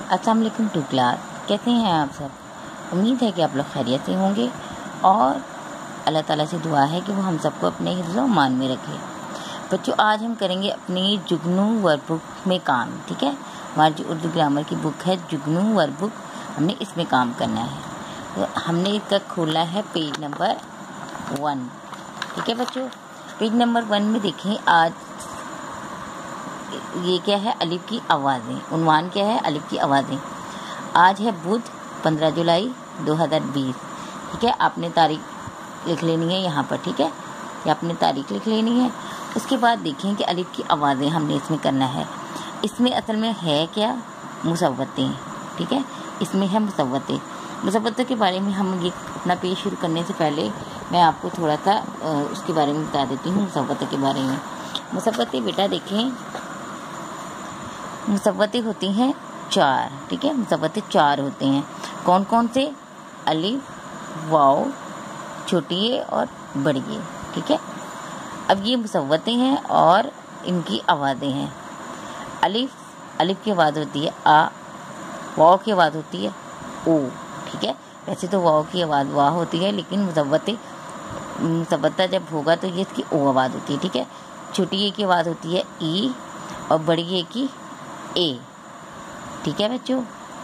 अस्सलाम वालेकुम to class. कैसे हैं आप सब? उम्मीद है कि आप लोग खैरियत से होंगे और अल्लाह ताला से दुआ है कि वो हम सबको अपने हिफ्ज़ व मान में रखे। बच्चों, आज हम करेंगे अपनी जुगनू वर्कबुक में काम। ठीक है, हमारी जो उर्दू ग्रामर की बुक है जुगनू वर्कबुक, हमने इसमें काम करना है। तो हमने इसका खोला है पेज नंबर 1। ठीक है बच्चों, पेज नंबर 1 में देखें, आज ये क्या है, अलिफ की आवाज़ें। उन्वान क्या है, अलिफ की आवाज़ें। आज है बुध 15 जुलाई 2020। ठीक है, आपने तारीख लिख लेनी है यहाँ पर। ठीक है, या आपने तारीख लिख लेनी है। उसके बाद देखें कि अलिफ की आवाज़ें हमने इसमें करना है। इसमें असल में है क्या, मुसव्वतें। ठीक है, इसमें है मुसव्वतें। मुसव्वतों के बारे में हम ये अपना पेज शुरू करने से पहले मैं आपको थोड़ा सा उसके बारे में बता देती हूँ, मुसव्वतों के बारे में। मुसव्वतें बेटा देखें, मुसव्वतें होती हैं 4। ठीक है, मुसव्वतें 4 होते हैं। कौन कौन से? अलिफ, वाव, छोटी ए और बड़ी ए। ठीक है, अब ये मुसव्वतें हैं और इनकी आवाज़ें हैं। अलिफ की आवाज़ होती है आ, वाव की आवाज़ होती है ओ। ठीक है, वैसे तो वाव की आवाज़ वाह होती है, लेकिन मुसव्वता जब होगा तो ये इसकी ओ आवाज़ होती है। ठीक है, छोटी ए की आवाज़ होती है ई और बड़ी ए की ए। ठीक है बच्चों,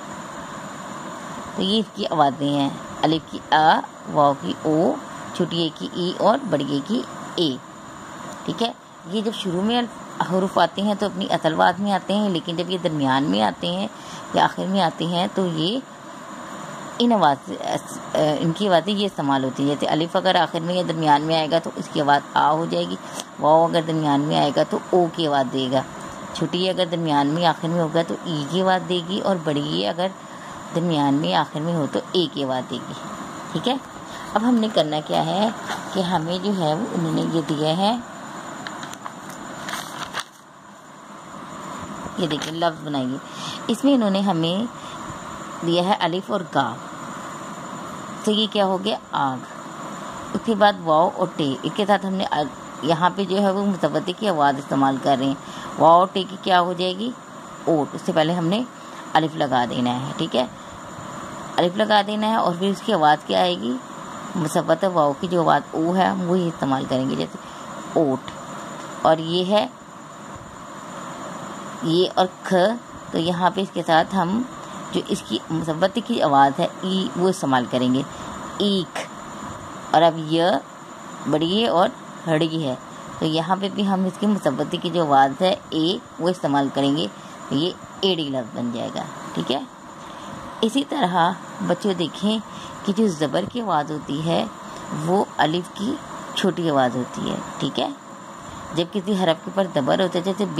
तो ये इसकी आवाज़ें हैं। अलिफ की आ, वाव की ओ, छोटी ए की ई और बड़ी ए की ए। ठीक है, ये जब शुरू में हरूफ आते हैं तो अपनी असल आवाज़ में आते हैं, लेकिन जब ये दरमियान में आते हैं या आखिर में आते हैं तो ये इनकी आवाज़ें ये इस्तेमाल होती है। जैसे अलिफ अगर आखिर में या दरमियान में आएगा तो इसकी आवाज़ आ हो जाएगी। वाव अगर दरमियान में आएगा तो ओ की आवाज़ देगा। छोटी अगर दरमियान में आखिर में होगा तो ई की आवाज़ देगी, और बड़ी अगर दरमियान में आखिर में हो तो ए की आवाज़ देगी। ठीक है, अब हमने करना क्या है कि हमें जो है वो उन्होंने ये दिया है, ये देखिए लफ्ज़ बनाइए। इसमें इन्होंने हमें दिया है अलिफ और गा, तो ये क्या हो गया, आग। उसके बाद वाव और टे, इसके साथ हमने यहाँ पे जो है वो मुसव्वते की आवाज़ इस्तेमाल कर रहे हैं। वाव और टे की क्या हो जाएगी, ओट। उससे पहले हमने अलिफ लगा देना है। ठीक है, अलिफ लगा देना है और फिर उसकी आवाज़ क्या आएगी, मुसव्वत वाव की जो आवाज़ ओ है वही इस्तेमाल करेंगे, जैसे ओट। और ये है ये और ख, तो यहाँ पे इसके साथ हम जो इसकी मुसव्वत की आवाज़ है ई वो इस्तेमाल करेंगे, ईख। और अब य बड़ी है और हड़ी है, तो यहाँ पे भी हम इसकी मुसव्वत की जो आवाज़ है ए वो इस्तेमाल करेंगे, तो ये एडी लफ्ज़ बन जाएगा। ठीक है, इसी तरह बच्चों देखें कि जो ज़बर की आवाज़ होती है वो अलिफ की छोटी आवाज़ होती है। ठीक है, जब किसी हरफ के ऊपर ज़बर होता है, जैसे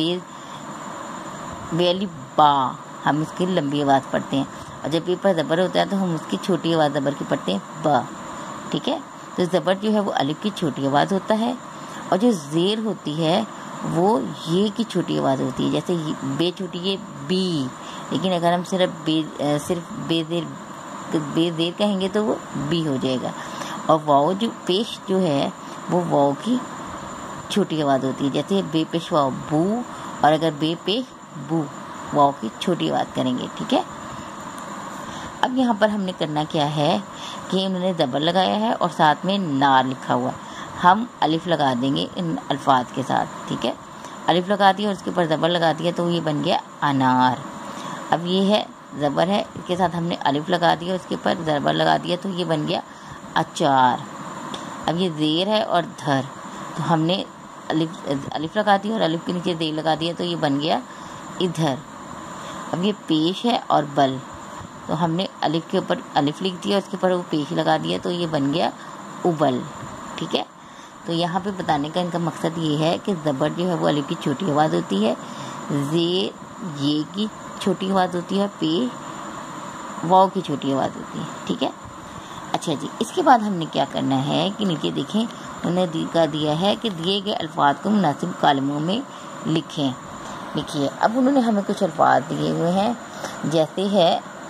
बेली बा, हम इसकी लंबी आवाज़ पढ़ते हैं, और जब ये पर ज़बर होता है तो हम उसकी छोटी आवाज़ ज़बर की पढ़ते हैं ब। ठीक है, तो ज़बर जो है वो अलिफ की छोटी आवाज़ होता है, और जो ज़ेर होती है वो ये की छोटी आवाज़ होती है। जैसे बे छोटी है बी, लेकिन अगर हम सिर्फ बेज़ेर कहेंगे तो वो बी हो जाएगा। और वाव जो पेश जो है वो वाव की छोटी आवाज़ होती है, जैसे बे पेश वाव बू, और अगर बे पेश बू, वाव की छोटी आवाज़ करेंगे। ठीक है, अब यहाँ पर हमने करना क्या है कि उन्होंने ज़बर लगाया है और साथ में नार लिखा हुआ, हम अलिफ लगा देंगे इन अल्फाज के साथ। ठीक है, अलिफ लगा दिया और उसके ऊपर ज़बर लगा दिया तो ये बन गया अनार। अब ये है ज़बर है, इसके साथ हमने अलिफ लगा दिया, उसके ऊपर ज़बर लगा दिया तो ये बन गया अचार। अब ये ज़ेर है और धर, तो हमने अलिफ लगा दिया और अलिफ के नीचे ज़ेर लगा दिया तो ये बन गया इधर। अब ये पेश है और बल, तो हमने अलिफ के ऊपर अलिफ लिख दिया, उसके ऊपर वो पेश लगा दिया तो ये बन गया उबल। ठीक है, तो यहाँ पे बताने का इनका मकसद ये है कि ज़बर जो है वो अलिफ की छोटी आवाज़ होती है, ये की छोटी आवाज़ होती है, पे वाव की छोटी आवाज़ होती है। ठीक है, अच्छा जी, इसके बाद हमने क्या करना है कि नीचे देखें उन्होंने दिया है कि दिए गए अल्फाज को मुनासिब कालमों में लिखिए। अब उन्होंने हमें कुछ अल्फाज दिए हुए हैं, जैसे है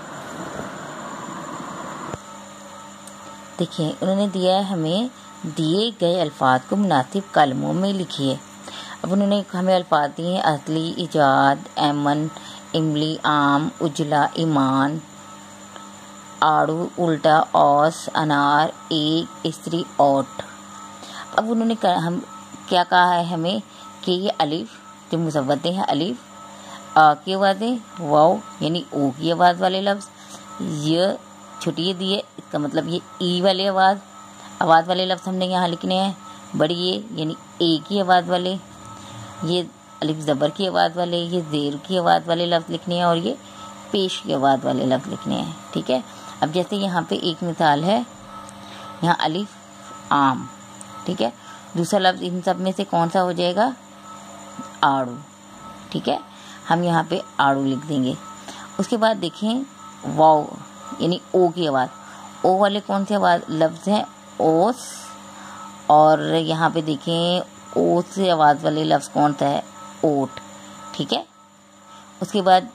देखिए उन्होंने दिया है हमें दिए गए अल्फाज को मुनासिब कालमों में लिखिए। अब उन्होंने हमें अल्फाज दिए हैं असली, इजाद, एमन, इमली, आम, उजला, ईमान, आड़ू, उल्टा, औस, अनार, एक, स्त्री, ओट। अब उन्होंने हम क्या कहा है हमें कि ये अलिफ जो मुसव्वदे हैं, अलिफ आ की आवाज़ है, वाव यानी ओ की आवाज़ वाले लफ्ज़, ये छोटी ये दी है, इसका मतलब ये ई वाले आवाज़ वाले लफ्ज़ हमने यहाँ लिखने हैं। बड़ी ये यानी ए की आवाज़ वाले, ये अलिफ ज़बर की आवाज़ वाले, ये ज़ेर की आवाज़ वाले लफ्ज़ लिखने हैं और ये पेश की आवाज़ वाले लफ्ज़ लिखने हैं। ठीक है, अब जैसे यहाँ पे एक मिसाल है, यहाँ अलिफ आम, ठीक है, दूसरा लफ्ज़ इन सब में से कौन सा हो जाएगा, आड़ू। ठीक है, हम यहाँ पे आड़ू लिख देंगे। उसके बाद देखें वाव यानी ओ की आवाज़, ओ वाले कौन से आवाज़ लफ्ज़ हैं, ओस, और यहाँ पे देखें ओ से आवाज़ वाले लफ्ज़ कौन सा है, ओट। ठीक है, उसके बाद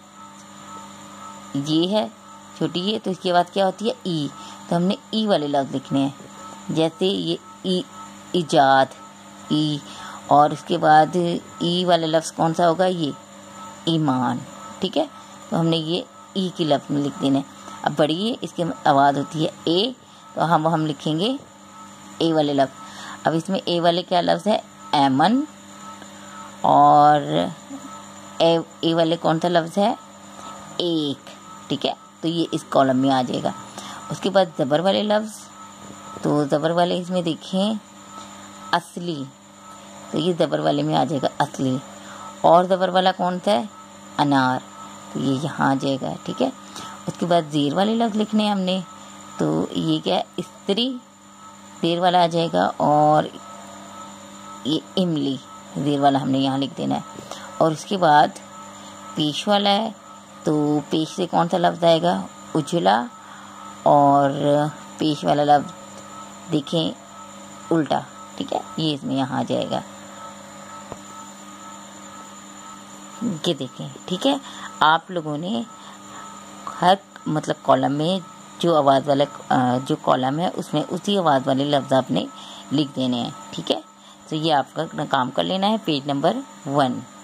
ये है छोटी ये, तो इसके बाद क्या होती है ई, तो हमने ई वाले लफ्ज़ लिखने हैं। जैसे ये ई इजाद, ई, और इसके बाद ई वाला लफ्ज़ कौन सा होगा, ये ईमान। ठीक है, तो हमने ये ई की लफ्ज़ में लिख देना है। अब बढ़िए इसकी आवाज़ होती है ए, तो हम लिखेंगे ए वाले लफ्ज़। अब इसमें ए वाले क्या लफ्ज़ है, ऐमन, और ए वाले कौन सा लफ्ज़ है, एक। ठीक है, तो ये इस कॉलम में आ जाएगा। उसके बाद ज़बर वाले लफ्ज़, तो ज़बर वाले इसमें देखें असली, तो ये ज़बर वाले में आ जाएगा असली, और ज़बर वाला कौन सा है, अनार, तो ये यहाँ आ जाएगा। ठीक है, उसके बाद ज़ेर वाले लफ्ज़ लिखने हैं हमने, तो ये क्या है, स्त्री, ज़ेर वाला आ जाएगा, और ये इमली, ज़ेर वाला हमने यहाँ लिख देना है। और उसके बाद पेश वाला है, तो पेश से कौन सा लफ्ज़ आएगा, उजला, और पेश वाला लफ्ज़ देखें उल्टा। ठीक है, ये इसमें यहाँ आ जाएगा, ये देखें। ठीक है, आप लोगों ने हर मतलब कॉलम में जो आवाज़ वाला जो कॉलम है उसमें उसी आवाज़ वाले लफ्ज़ आपने लिख देने हैं। ठीक है, तो ये आपका काम कर लेना है पेज नंबर 1।